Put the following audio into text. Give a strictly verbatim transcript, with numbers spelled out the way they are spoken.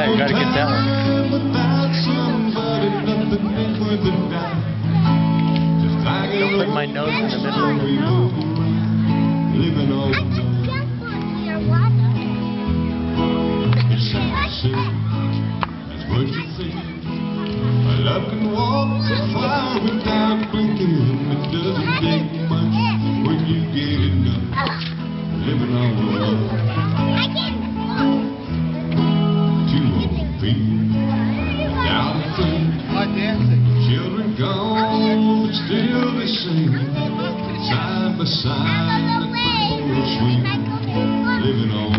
Yeah, you gotta get that one. Don't put my nose in the middle of it. Love can walk so far without blinking. It doesn't take much when you get enough. Living on love. Two old people without a thing. Children gone, but still they sing. Side by side, the sweet. Living on